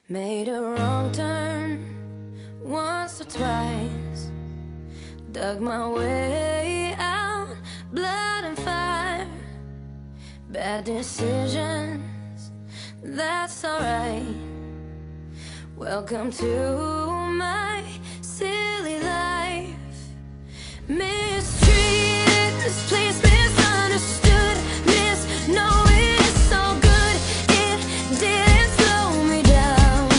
Made a wrong turn once or twice, dug my way out, blood and fire. Bad decisions, that's alright. Welcome to my silly life. Mistreated, misplaced, misunderstood, misknowing it's so good it didn't slow me down.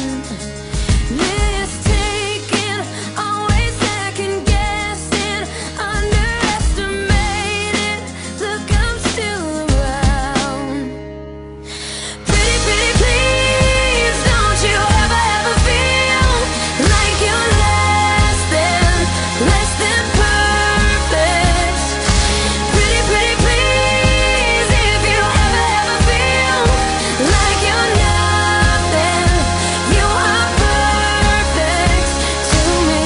Mistaken, always second guessing, underestimated. Look, I'm still around. Pretty, pretty please, don't you ever feel like you're less than perfect. Pretty, pretty please, if you ever feel like you're nothing, you are perfect to me.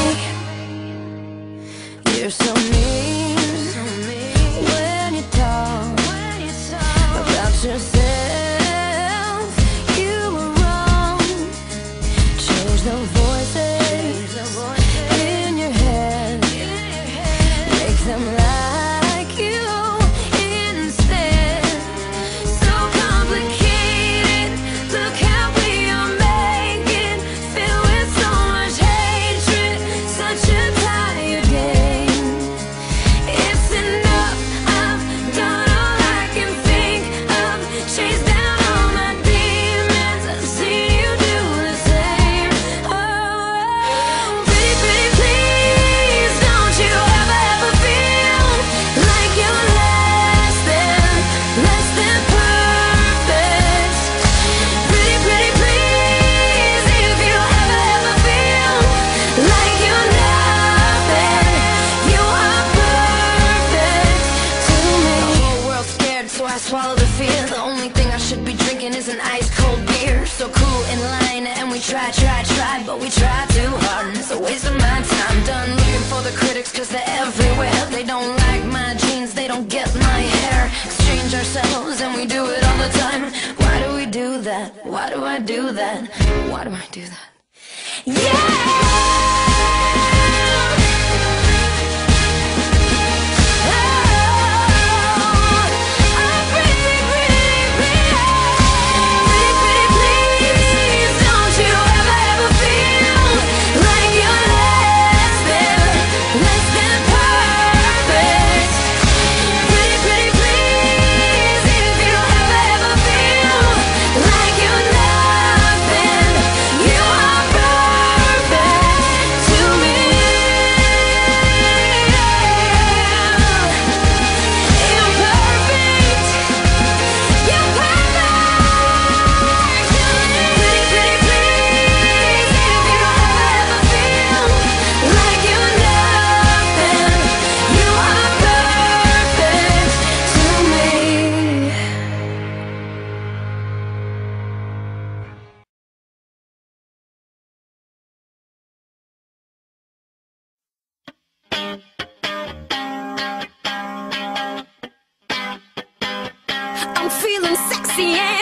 You're so mean when you talk about yourself. You were wrong. Change the voices in your head, make them like you instead. So complicated, look how we are making, filled with so much hatred, such a tired game. It's enough, I've done all I can think of, chased down all my demons, I've seen you do the same. Oh, pretty, pretty please, don't you ever feel like you're less than perfect. Pretty, pretty please, if you ever feel like you're nothing, you are perfect to me. The whole world's scared, so I swallow the fear. The only thing I should be drinking is an ice cold beer. So cool in line, and we try, but we try too hard, and it's a waste of my time. Done looking for the critics, cause they're everywhere. They don't like my jeans, they don't get my hair. Exchange ourselves, and we do it all the time. Why do we do that? Why do I do that? Why do I do that? I'm feeling sexy